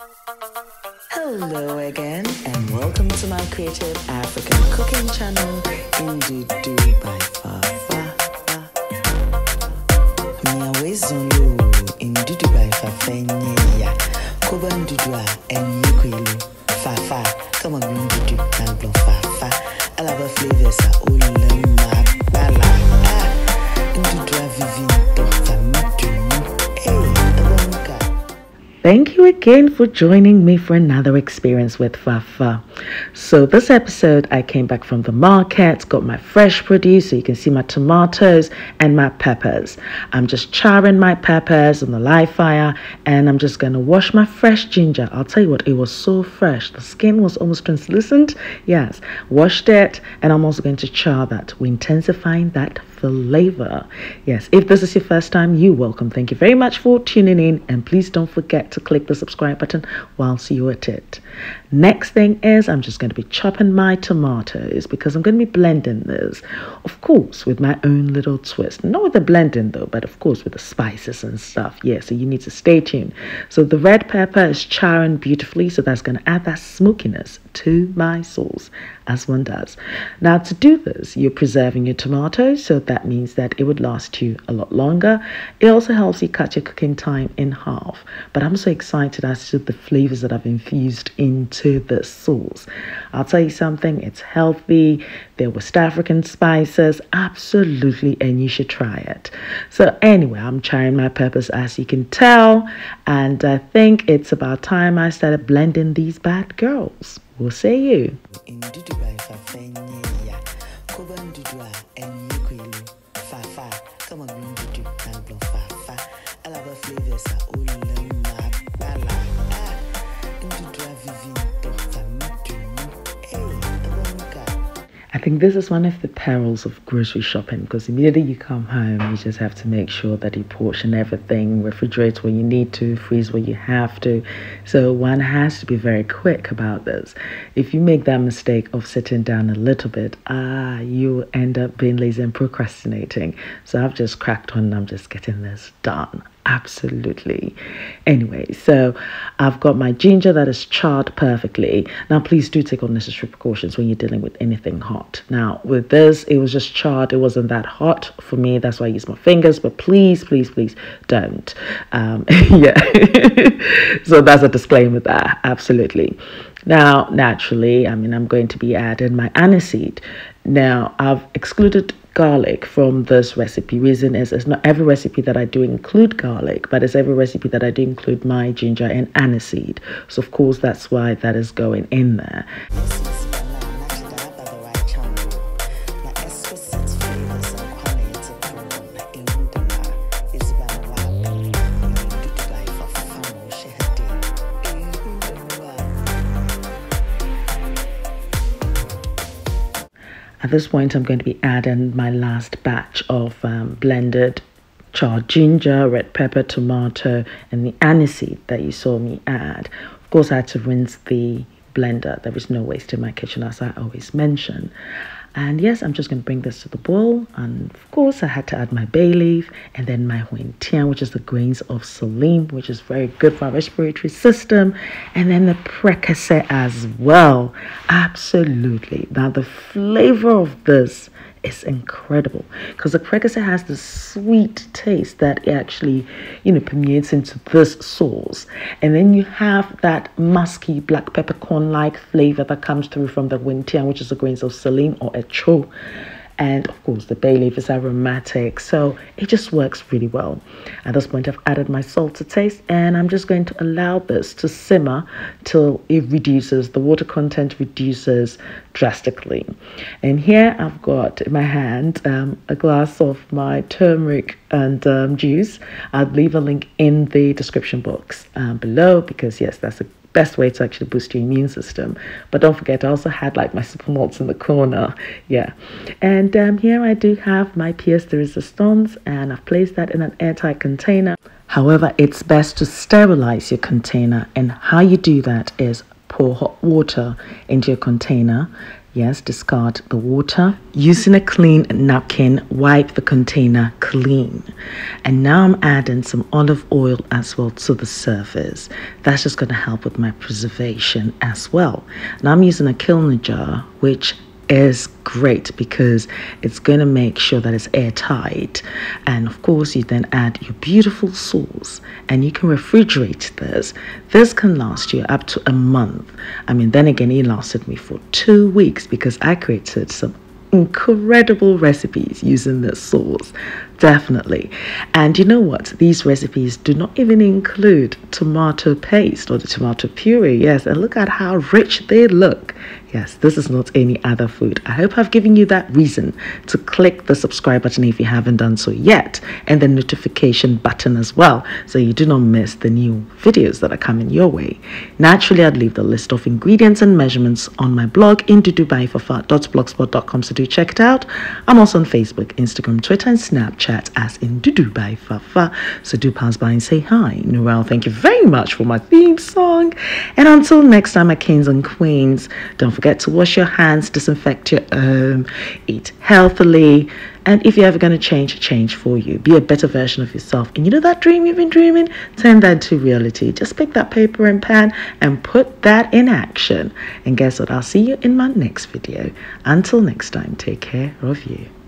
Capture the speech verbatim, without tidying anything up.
Hello again, and welcome to my Creative African Cooking channel, Indudu by Fafa. Miawe Zulu, Indudu by Fafa, Nya, Koba Ndudua, and Yukwelu, Fafa. Come on, Indudu, and blow Fafa. I love the flavors, Ulema, Bala, Indudua Vivinto, Famitu, hey, Alonka. Thank you again for joining me for another experience with Fafa. So this episode, I came back from the market, got my fresh produce, so you can see my tomatoes and my peppers. I'm just charring my peppers on the live fire, and I'm just going to wash my fresh ginger. I'll tell you what, it was so fresh. The skin was almost translucent. Yes, washed it, and I'm also going to char that. We're intensifying that flavor. Yes, if this is your first time, you're welcome. Thank you very much for tuning in, and please don't forget to click the subscribe button whilst you're at it. Next thing is I'm just going to be chopping my tomatoes because I'm going to be blending this, of course, with my own little twist. Not with the blending though, but of course with the spices and stuff. Yeah, so you need to stay tuned. So the red pepper is charring beautifully, so that's going to add that smokiness to my sauce, as one does. Now to do this, you're preserving your tomatoes, so that means that it would last you a lot longer. It also helps you cut your cooking time in half. But I'm so excited as to the flavors that I've infused into this sauce. I'll tell you something, it's healthy. There were West African spices, absolutely, and you should try it. So anyway, I'm charring my peppers, as you can tell, and I think it's about time I started blending these bad girls. We'll see you. I think this is one of the perils of grocery shopping, because immediately you come home, you just have to make sure that you portion everything, refrigerate when you need to, freeze when you have to. So one has to be very quick about this. If you make that mistake of sitting down a little bit, ah, you end up being lazy and procrastinating. So I've just cracked on and I'm just getting this done. Absolutely. Anyway, so I've got my ginger that is charred perfectly. Now, please do take all necessary precautions when you're dealing with anything hot. Now, with this, it was just charred. It wasn't that hot for me. That's why I use my fingers. But please, please, please don't. Um, yeah. So that's a disclaimer there. Absolutely. Now, naturally, I mean, I'm going to be adding my aniseed. Now, I've excluded garlic from this recipe. Reason is, it's not every recipe that I do include garlic, but it's every recipe that I do include my ginger and aniseed. So of course that's why that is going in there. At this point, I'm going to be adding my last batch of um, blended charred ginger, red pepper, tomato, and the aniseed that you saw me add. Of course, I had to rinse the blender. There is no waste in my kitchen, as I always mention. And yes, I'm just going to bring this to the boil. And of course, I had to add my bay leaf and then my huentian, which is the grains of salim, which is very good for our respiratory system. And then the precasse as well. Absolutely. Now, the flavor of this is incredible because the precasse has this sweet taste that actually, you know, permeates into this sauce. And then you have that musky black peppercorn-like flavor that comes through from the huentian, which is the grains of salim or echo. And of course, the bay leaf is aromatic, so it just works really well. At this point, I've added my salt to taste, and I'm just going to allow this to simmer till it reduces, the water content reduces drastically. And here I've got in my hand um, a glass of my turmeric and um, juice. I'll leave a link in the description box um, below, because yes, that's a best way to actually boost your immune system. But don't forget, I also had like my super malts in the corner. Yeah. And um, here I do have my pièce de résistance, and I've placed that in an airtight container. However, it's best to sterilize your container, and how you do that is pour hot water into your container. Yes, discard the water. Using a clean napkin, wipe the container clean. And now I'm adding some olive oil as well to the surface. That's just going to help with my preservation as well. Now I'm using a kiln jar, which is great because it's going to make sure that it's airtight. And of course, you then add your beautiful sauce and you can refrigerate this. This can last you up to a month. I mean, then again, it lasted me for two weeks because I created some incredible recipes using this sauce. Definitely. And you know what? These recipes do not even include tomato paste or the tomato puree. Yes, and look at how rich they look. Yes, this is not any other food. I hope I've given you that reason to click the subscribe button if you haven't done so yet, and the notification button as well, so you do not miss the new videos that are coming your way. Naturally, I'd leave the list of ingredients and measurements on my blog, indudubyfafa dot blogspot dot com, so do check it out. I'm also on Facebook, Instagram, Twitter, and Snapchat as indudubyfafa, so do pass by and say hi. Noel, thank you very much for my theme song. And until next time, my kings and queens, don't forget to wash your hands, disinfect your home, eat healthily, and if you're ever going to change, change for you. Be a better version of yourself. And you know that dream you've been dreaming? Turn that into reality. Just pick that paper and pen and put that in action. And guess what? I'll see you in my next video. Until next time, take care of you.